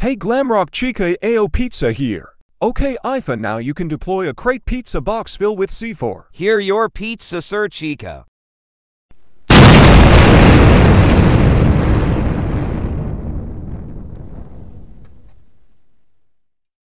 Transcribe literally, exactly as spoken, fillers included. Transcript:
Hey Glamrock Chica, A O Pizza here. Okay Ifa, now you can deploy a crate pizza box filled with C four. Here your pizza, Sir Chica.